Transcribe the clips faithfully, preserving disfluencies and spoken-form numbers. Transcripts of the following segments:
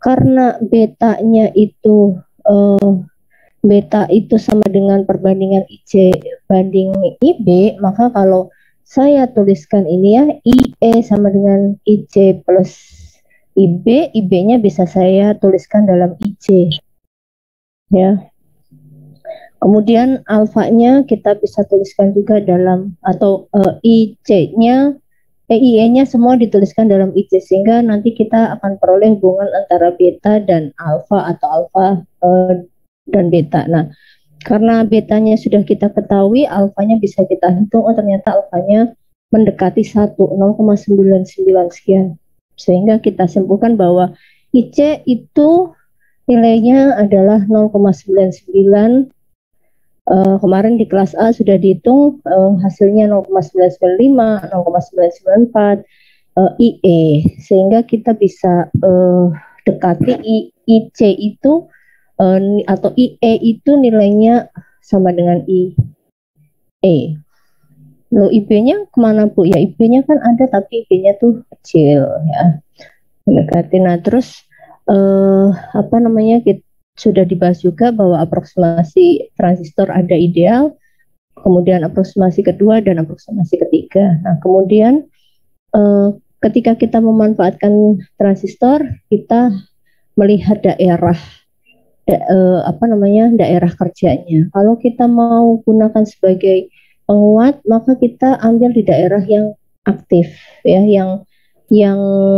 karena betanya itu uh, beta itu sama dengan perbandingan I C banding I B, maka kalau saya tuliskan ini ya, I E sama dengan I C plus I B, I B-nya bisa saya tuliskan dalam I C. Ya. Kemudian alfanya kita bisa tuliskan juga dalam, atau uh, I C-nya, eh, I E-nya semua dituliskan dalam I C, sehingga nanti kita akan peroleh hubungan antara beta dan alfa atau alfa uh, dan beta. Nah, karena betanya sudah kita ketahui, alfanya bisa kita hitung, oh ternyata alfanya mendekati satu, nol koma sembilan sembilan sekian. Sehingga kita simpulkan bahwa I C itu nilainya adalah nol koma sembilan sembilan. Uh, kemarin di kelas A sudah dihitung, uh, hasilnya nol koma sembilan sembilan lima, nol koma sembilan sembilan empat, uh, I E. Sehingga kita bisa uh, dekati I, I C itu uh, atau I E itu nilainya sama dengan I E. Loh, I B-nya kemana Bu? Ya I B-nya kan ada, tapi I B-nya tuh kecil ya. Mendekati. Nah terus uh, apa namanya, kita sudah dibahas juga bahwa aproksimasi transistor ada ideal, kemudian aproksimasi kedua dan aproksimasi ketiga. Nah kemudian eh, ketika kita memanfaatkan transistor, kita melihat daerah da, eh, apa namanya daerah kerjanya. Kalau kita mau gunakan sebagai penguat, maka kita ambil di daerah yang aktif ya, yang yang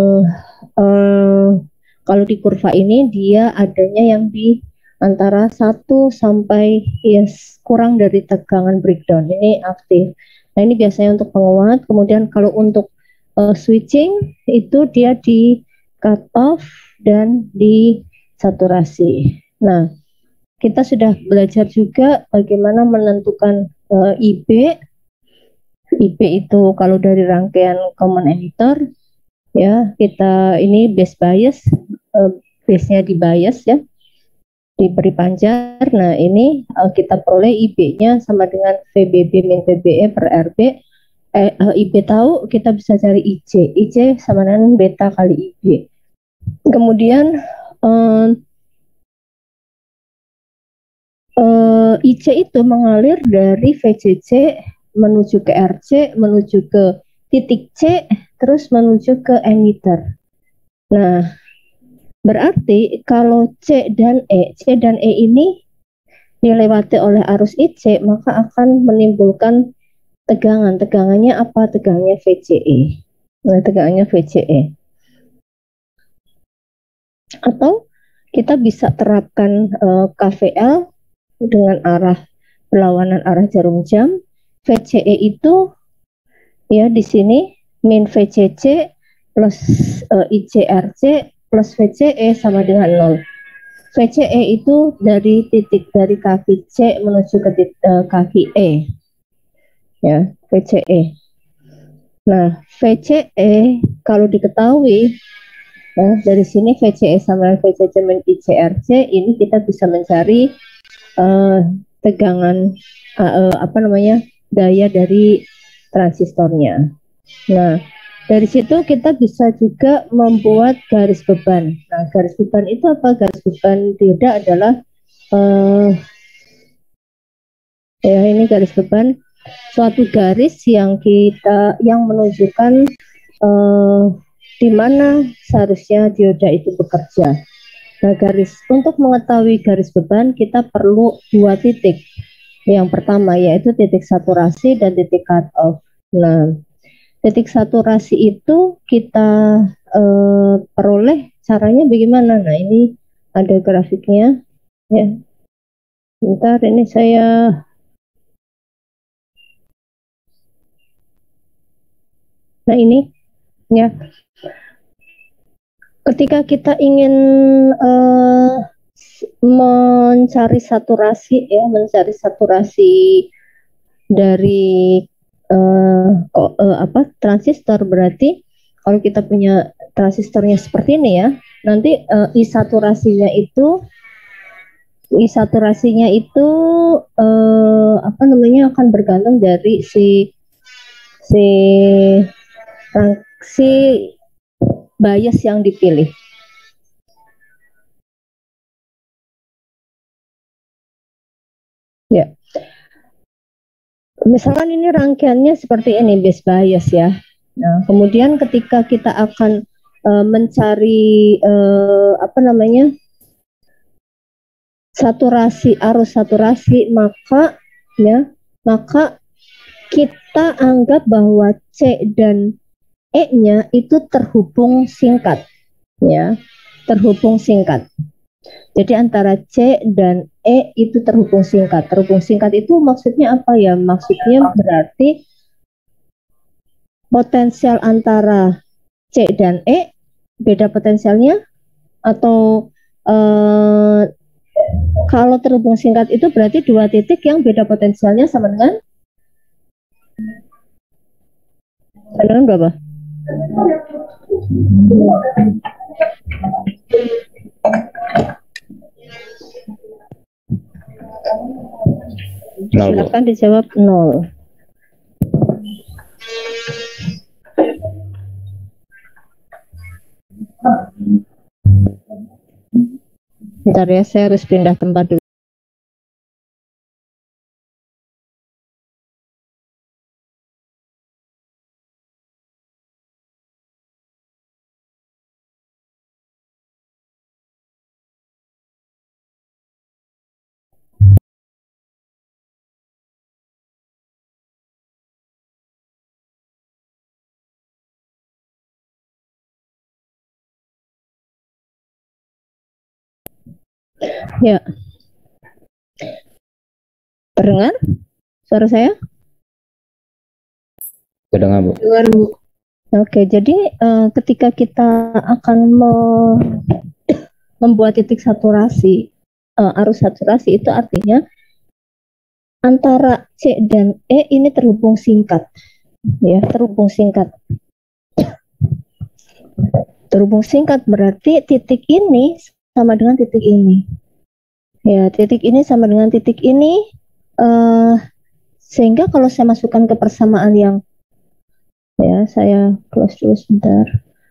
eh, kalau di kurva ini dia adanya yang di antara satu sampai ya kurang dari tegangan breakdown, ini aktif. Nah ini biasanya untuk penguat. Kemudian kalau untuk uh, switching itu dia di cut off dan di saturasi. Nah kita sudah belajar juga bagaimana menentukan uh, I B. I B itu kalau dari rangkaian common emitter ya, kita ini base bias, uh, base-nya di bias ya, diberi panjar. Nah ini uh, kita peroleh I B-nya sama dengan V B B min V B E per R B. Eh, uh, I B tahu, kita bisa cari I C. I C sama dengan beta kali I B. Kemudian uh, uh, I C itu mengalir dari V C C menuju ke R C, menuju ke titik C, terus menuju ke emitter. Nah, berarti kalau C dan E, C dan E ini dilewati oleh arus I C, maka akan menimbulkan tegangan. Tegangannya apa? Tegangannya V C E. Nah, tegangannya V C E. Atau kita bisa terapkan uh, K V L dengan arah berlawanan arah jarum jam. V C E itu ya di sini min V C C plus uh, I C R C plus V C E sama dengan nol. V C E itu dari titik dari kaki C menuju ke titik, uh, kaki E. Ya, V C E. Nah, V C E kalau diketahui ya, dari sini V C E sama V C C min I C R C, ini kita bisa mencari uh, tegangan uh, uh, apa namanya daya dari transistornya. Nah, dari situ kita bisa juga membuat garis beban. Nah, garis beban itu apa? Garis beban dioda adalah uh, ya ini garis beban, suatu garis yang kita yang menunjukkan uh, di mana seharusnya dioda itu bekerja. Nah, garis untuk mengetahui garis beban kita perlu dua titik. Yang pertama yaitu titik saturasi dan titik cut off. Nah, titik saturasi itu kita eh, peroleh caranya bagaimana? Nah, ini ada grafiknya ya. Bentar, ini saya Nah, ini ya. Ketika kita ingin eh, mencari saturasi ya, mencari saturasi dari uh, uh, apa transistor, berarti kalau kita punya transistornya seperti ini ya, nanti uh, I saturasinya itu I saturasinya itu uh, apa namanya akan bergantung dari si si si bias yang dipilih. Ya. Misalkan ini rangkaiannya seperti ini, base bias ya. Nah, kemudian ketika kita akan uh, mencari uh, apa namanya saturasi, arus saturasi, maka ya, maka kita anggap bahwa C dan E-nya itu terhubung singkat, ya, terhubung singkat. Jadi antara C dan E itu terhubung singkat. Terhubung singkat itu maksudnya apa ya? Maksudnya berarti potensial antara C dan E beda potensialnya, atau eh, kalau terhubung singkat itu berarti dua titik yang beda potensialnya sama dengan dengan berapa? Silakan dijawab nol. Bentar ya, saya harus pindah tempat dulu. Ya, terdengar suara saya? Terdengar, Bu. Terdengar, Bu. Oke, jadi uh, ketika kita akan me membuat titik saturasi, uh, arus saturasi itu artinya antara C dan E ini terhubung singkat, ya, terhubung singkat. Terhubung singkat berarti titik ini sama dengan titik ini. Ya, titik ini sama dengan titik ini, uh, sehingga kalau saya masukkan ke persamaan yang, ya, saya close dulu sebentar.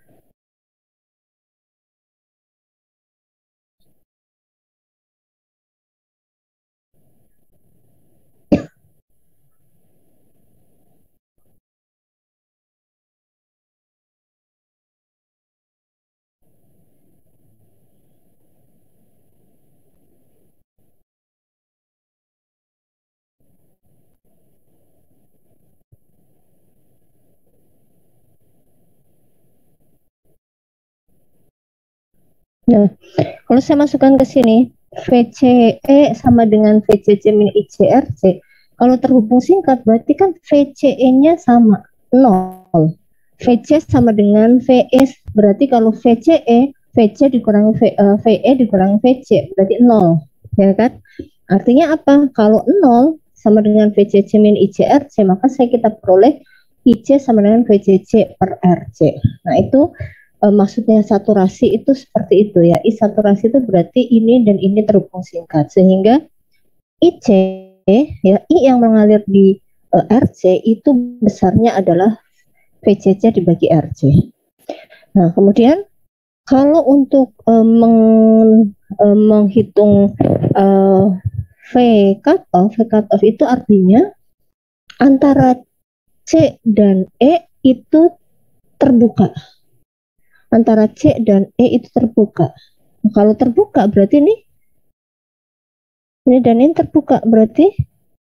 Nah, kalau saya masukkan ke sini, V C E sama dengan V C C min I C R C. Kalau terhubung singkat, berarti kan V C E-nya sama, nol. V C sama dengan V E, berarti kalau V C E, V C dikurangi v, uh, V E dikurangi V C, berarti nol. Ya kan? Artinya apa? Kalau nol sama dengan V C C min I C R C, maka saya kita peroleh I C sama dengan V C C per R C. Nah, itu Uh, maksudnya saturasi itu seperti itu ya. I saturasi itu berarti ini dan ini terhubung singkat, sehingga I C, ya, I yang mengalir di uh, R C itu besarnya adalah V C C dibagi R C. Nah, kemudian kalau untuk uh, meng, uh, menghitung uh, V cutoff, V cutoff itu artinya antara C dan E itu terbuka. Antara C dan E itu terbuka. Nah, kalau terbuka berarti ini ini dan ini terbuka, berarti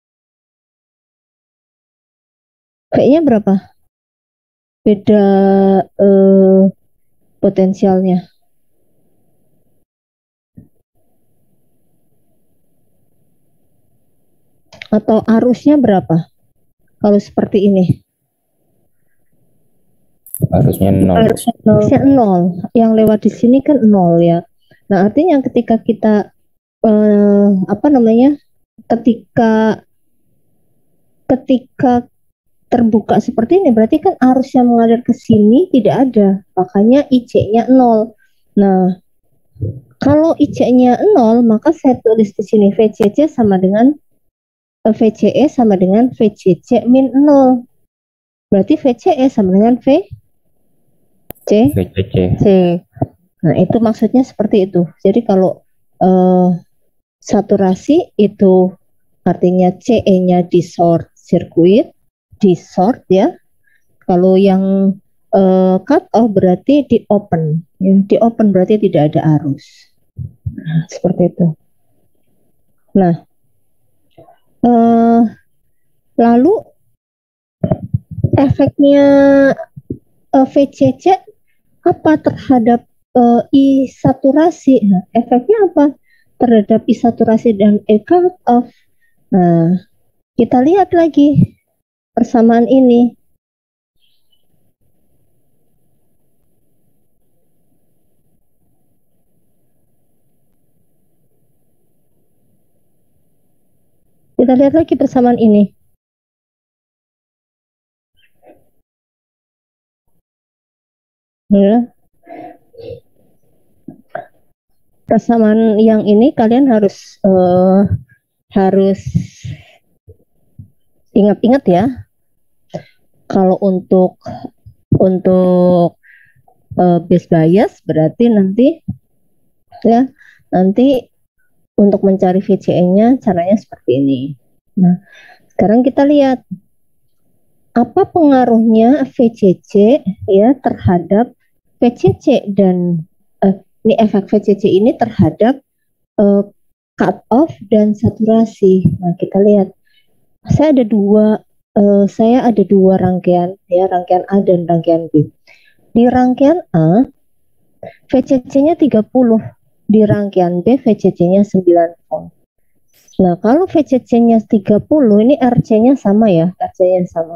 V-nya berapa? Beda eh, potensialnya. Atau arusnya berapa? Kalau seperti ini. Arusnya nol. Arusnya nol. Arusnya nol. Yang lewat di sini kan nol ya. Nah, artinya ketika kita eh, apa namanya? Ketika ketika terbuka seperti ini, berarti kan arus yang mengalir ke sini tidak ada, makanya I C-nya nol. Nah, kalau I C-nya nol, maka saya tulis di sini V C C sama dengan V C E sama dengan V C C min nol. Berarti V C E sama dengan V C C. Nah, itu maksudnya seperti itu. Jadi kalau uh, saturasi itu artinya C E-nya di short circuit, di short ya. Kalau yang uh, cut off berarti di open, ya. Di open berarti tidak ada arus. Nah, seperti itu. Nah, uh, lalu efeknya uh, V C C apa terhadap uh, I saturasi? Nah, efeknya apa terhadap I saturasi dan E cut off? Nah, kita lihat lagi persamaan ini. Kita lihat lagi persamaan ini. Ya. Persamaan yang ini kalian harus uh, harus ingat-ingat ya. Kalau untuk untuk uh, base bias berarti nanti ya nanti untuk mencari V C E-nya caranya seperti ini. Nah, sekarang kita lihat apa pengaruhnya V C C ya terhadap V C C dan uh, ini efek V C C ini terhadap uh, cut off dan saturasi. Nah, kita lihat. Saya ada dua uh, saya ada dua rangkaian ya, rangkaian A dan rangkaian B. Di rangkaian A V C C-nya tiga puluh, di rangkaian B V C C-nya sembilan volt. Nah, kalau V C C-nya tiga puluh ini R C-nya sama ya, R C-nya sama.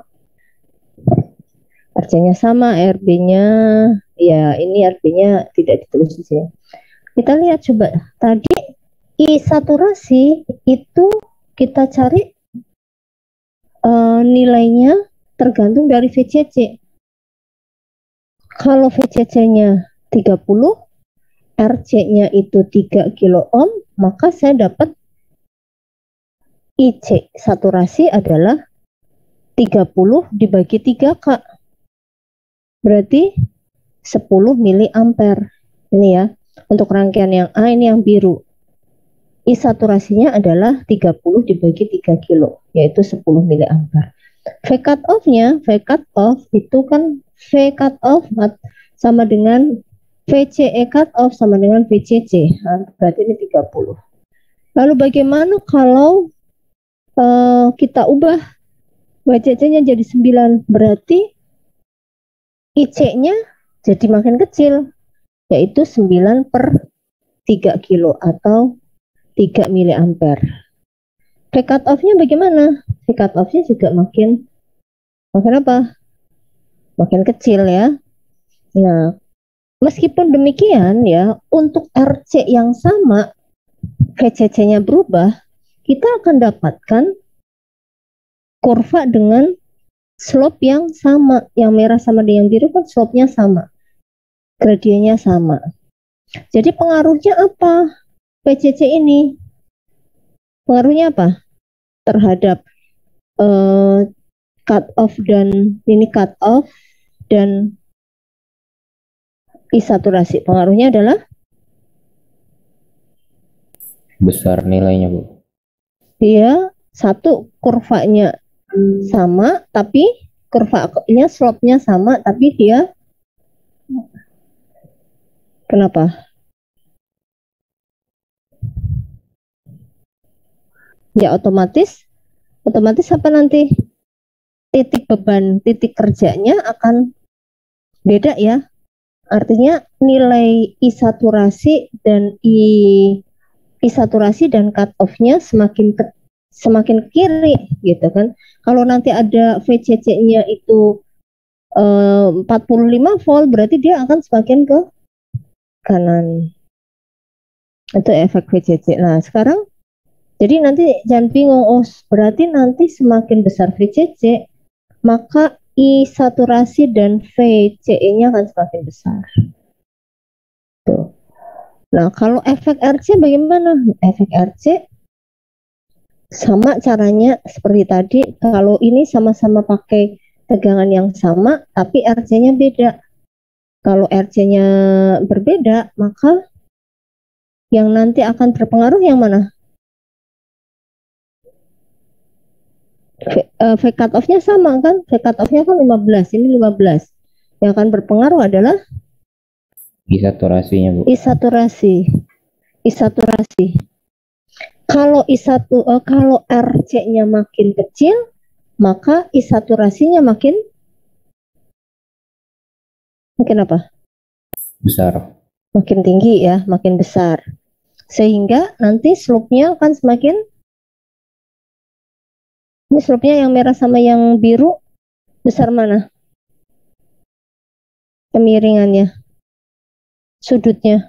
R C-nya sama, R B-nya ya ini R B-nya tidak ditulis di sini. Kita lihat coba tadi I saturasi itu kita cari uh, nilainya tergantung dari V C C. Kalau V C C-nya tiga puluh, R C-nya itu tiga kilo ohm, maka saya dapat I C saturasi adalah tiga puluh dibagi tiga K. Berarti sepuluh miliampere. Ini ya. Untuk rangkaian yang A ini yang biru. I saturasinya adalah tiga puluh dibagi tiga kilo, yaitu sepuluh miliampere. V cut off-nya, V cut off itu kan V cut off sama dengan V C E cut off sama dengan V C C. Nah, berarti ini tiga puluh. Lalu bagaimana kalau uh, kita ubah V C C-nya jadi sembilan? Berarti I C-nya jadi makin kecil, yaitu sembilan per tiga kilo atau tiga miliampere. V cut off-nya bagaimana? V cut off-nya juga makin makin apa? Makin kecil ya. Nah, meskipun demikian ya, untuk R C yang sama, V C C-nya berubah, kita akan dapatkan kurva dengan slope yang sama. Yang merah sama dengan yang biru kan slope-nya sama. Gradiennya sama. Jadi pengaruhnya apa? V C C ini. Pengaruhnya apa? Terhadap uh, cut off dan ini cut off dan I saturasi. Pengaruhnya adalah besar nilainya, Bu. Iya, satu kurvanya sama, tapi kurvanya slope-nya sama, tapi dia kenapa? Ya otomatis, otomatis apa nanti? Titik beban, titik kerjanya akan beda ya. Artinya nilai I saturasi dan I, I saturasi dan cut off-nya semakin ke, semakin kiri gitu kan. Kalau nanti ada V C C-nya itu eh, empat puluh lima volt, berarti dia akan semakin ke kanan. Itu efek V C C. Nah, sekarang jadi nanti jangan bingung, oh berarti nanti semakin besar V C C, maka I saturasi dan V C E-nya akan semakin besar. Tuh. Nah, kalau efek R C bagaimana? Efek R C sama caranya seperti tadi. Kalau ini sama-sama pakai tegangan yang sama, tapi R C-nya beda. Kalau R C-nya berbeda, maka yang nanti akan terpengaruh yang mana? uh, V cut off-nya sama kan? V cut off-nya kan lima belas, ini lima belas. Yang akan berpengaruh adalah I saturasinya, Bu. I saturasi. I saturasi. Kalau I satu uh, kalau R C-nya makin kecil, maka I saturasinya makin makin apa? Besar. Makin tinggi ya, makin besar. Sehingga nanti slope-nya akan semakin, ini slope-nya yang merah sama yang biru besar mana? Kemiringannya, sudutnya.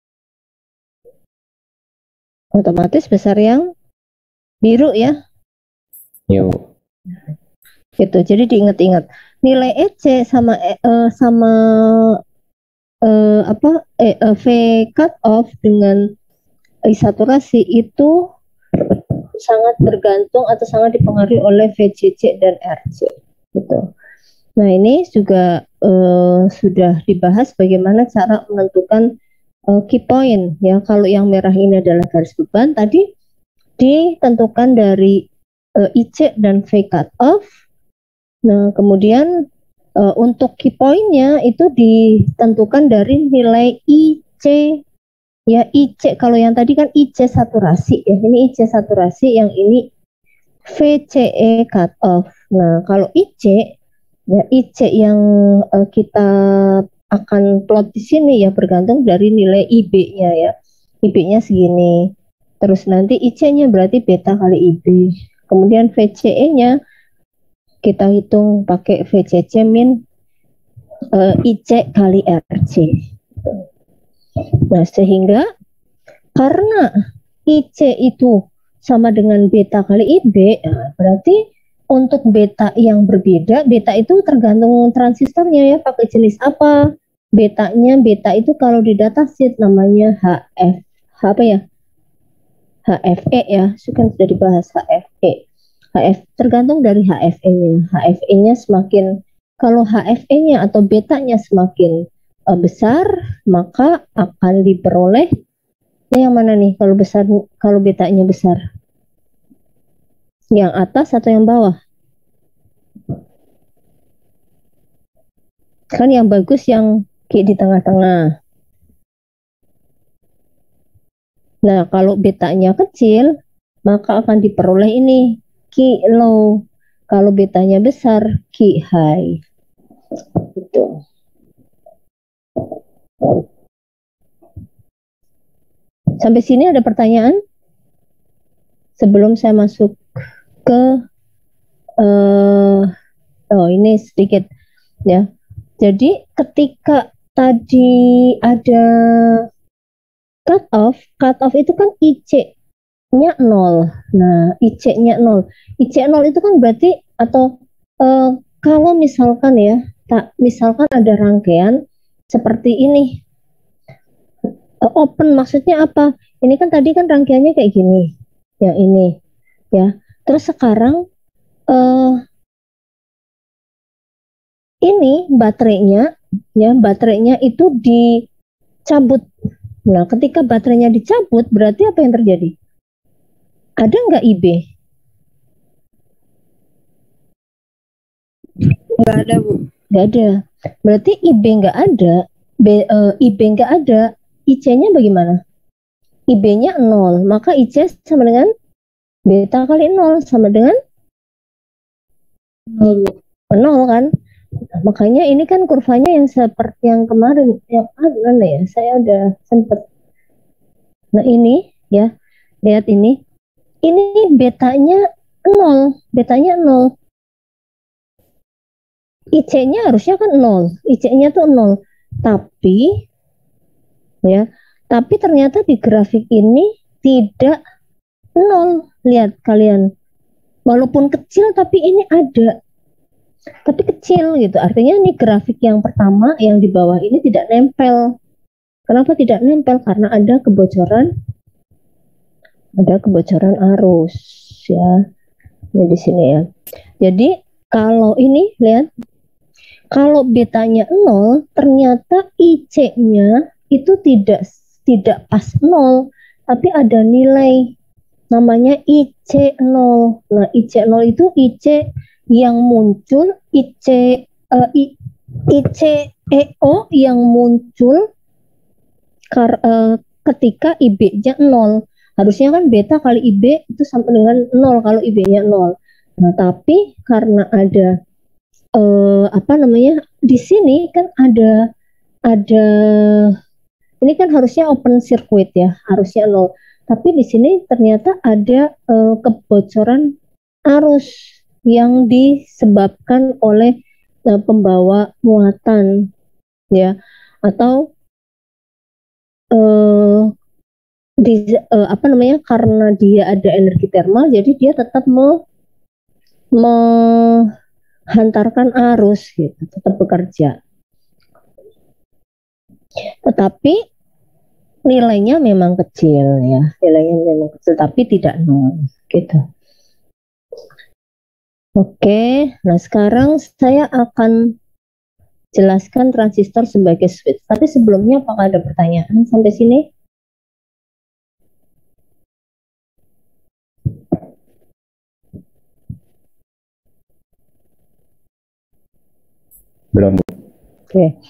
Otomatis besar yang biru ya. Yo. Gitu. Jadi diingat-ingat. Nilai E C sama uh, sama uh, apa eh, uh, V cut off dengan I saturasi itu sangat bergantung atau sangat dipengaruhi oleh V C C dan R C. Gitu. Nah, ini juga uh, sudah dibahas bagaimana cara menentukan uh, key point ya. Kalau yang merah ini adalah garis beban, tadi ditentukan dari uh, I C dan V cut off. Nah, kemudian uh, untuk key point-nya itu ditentukan dari nilai I C ya. I C kalau yang tadi kan I C saturasi ya, ini I C saturasi, yang ini V C E cut off. Nah, kalau I C ya, I C yang uh, kita akan plot di sini ya bergantung dari nilai I B-nya ya. I B-nya segini. Terus nanti I C-nya berarti beta kali I B. Kemudian V C E-nya kita hitung pakai V C C min uh, I C kali R C. Nah, sehingga karena I C itu sama dengan beta kali I B, nah, berarti untuk beta yang berbeda, beta itu tergantung transistornya ya, pakai jenis apa. Betanya, beta itu kalau di datasheet namanya H F, H apa ya? H F E ya, kan sudah dibahas H F E. H F tergantung dari H F E-nya. H F E-nya semakin, kalau H F E-nya atau betanya semakin uh, besar, maka akan diperoleh yang mana nih? Kalau besar, kalau betanya besar, yang atas atau yang bawah? Kan yang bagus yang kayak di tengah-tengah. Nah, kalau betanya kecil, maka akan diperoleh ini key low. Kalau betanya besar, key high. Gitu. Sampai sini ada pertanyaan? Sebelum saya masuk ke uh, oh ini sedikit ya. Jadi ketika tadi ada cut off, cut off itu kan I C-nya nol. Nah, I C-nya nol. I C nol itu kan berarti, atau uh, kalau misalkan ya, tak misalkan ada rangkaian seperti ini. Uh, open maksudnya apa? Ini kan tadi kan rangkaiannya kayak gini. Yang ini ya. Terus sekarang uh, ini baterainya ya, baterainya itu dicabut. Nah, ketika baterainya dicabut, berarti apa yang terjadi? Ada nggak I B? Nggak ada, Bu. Nggak ada. Berarti I B nggak ada, B, uh, I B nggak ada, I C-nya bagaimana? I B-nya nol, maka I C sama dengan beta kali nol, sama dengan nol, nol kan? Nah, makanya ini kan kurvanya yang seperti yang kemarin, yang ada ya, saya udah sempet. Nah ini ya, lihat ini, ini betanya nol, betanya nol. I C-nya harusnya kan nol, I C-nya tuh nol, tapi ya, tapi ternyata di grafik ini tidak nol. Lihat kalian, walaupun kecil tapi ini ada, tapi kecil gitu. Artinya ini grafik yang pertama yang di bawah ini tidak nempel. Kenapa tidak nempel? Karena ada kebocoran, ada kebocoran arus ya. Ini di sini ya. Jadi kalau ini lihat, kalau betanya nol, ternyata I C-nya itu tidak tidak pas nol, tapi ada nilai namanya I C nol. Nah, I C nol itu I C yang muncul, I C uh, I, I C E O yang muncul kar, uh, ketika I B-nya nol. Harusnya kan beta kali I B itu sampai dengan nol kalau I B-nya nol. Nah, tapi karena ada uh, apa namanya? Di sini kan ada ada ini kan harusnya open circuit ya, harusnya nol. Tapi di sini ternyata ada uh, kebocoran arus yang disebabkan oleh uh, pembawa muatan ya, atau uh, di uh, apa namanya, karena dia ada energi termal, jadi dia tetap me, menghantarkan arus gitu, tetap bekerja. Tetapi nilainya memang kecil ya, nilainya memang kecil, tapi tidak nol gitu. Oke, nah sekarang saya akan jelaskan transistor sebagai switch. Tapi sebelumnya apakah ada pertanyaan sampai sini? Belum. Oke.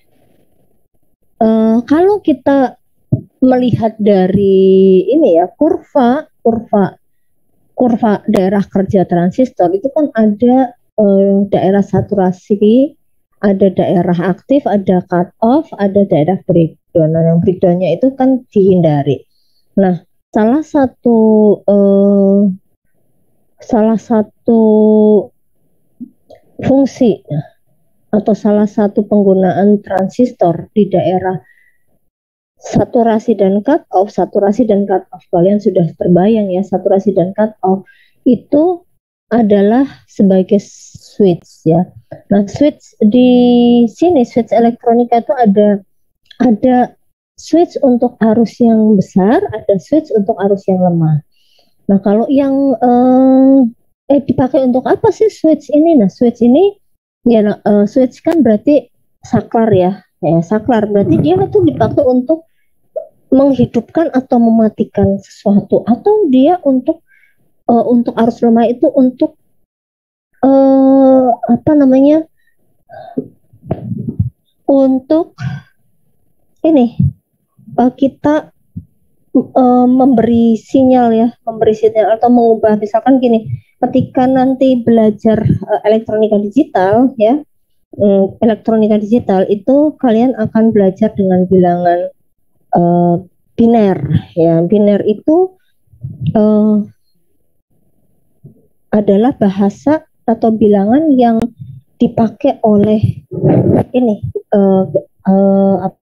Uh, kalau kita melihat dari ini ya, kurva kurva kurva daerah kerja transistor itu kan ada uh, daerah saturasi, ada daerah aktif, ada cut off, ada daerah breakdown. Nah, yang breakdownnya itu kan dihindari. Nah, salah satu uh, salah satu fungsi atau salah satu penggunaan transistor di daerah saturasi dan cut off, saturasi dan cut off, kalian sudah terbayang ya, saturasi dan cut off itu adalah sebagai switch ya. Nah, switch di sini, switch elektronika itu ada ada switch untuk arus yang besar, ada switch untuk arus yang lemah. Nah, kalau yang eh, eh dipakai untuk apa sih switch ini? Nah, switch ini ya, uh, switch kan berarti saklar ya, ya saklar berarti dia itu dipakai untuk menghidupkan atau mematikan sesuatu, atau dia untuk uh, untuk arus lemah itu untuk uh, apa namanya, untuk ini uh, kita uh, memberi sinyal ya, memberi sinyal atau mengubah, misalkan gini, ketika nanti belajar uh, elektronika digital ya, um, elektronika digital itu kalian akan belajar dengan bilangan uh, biner ya. Biner itu uh, adalah bahasa atau bilangan yang dipakai oleh ini uh, uh,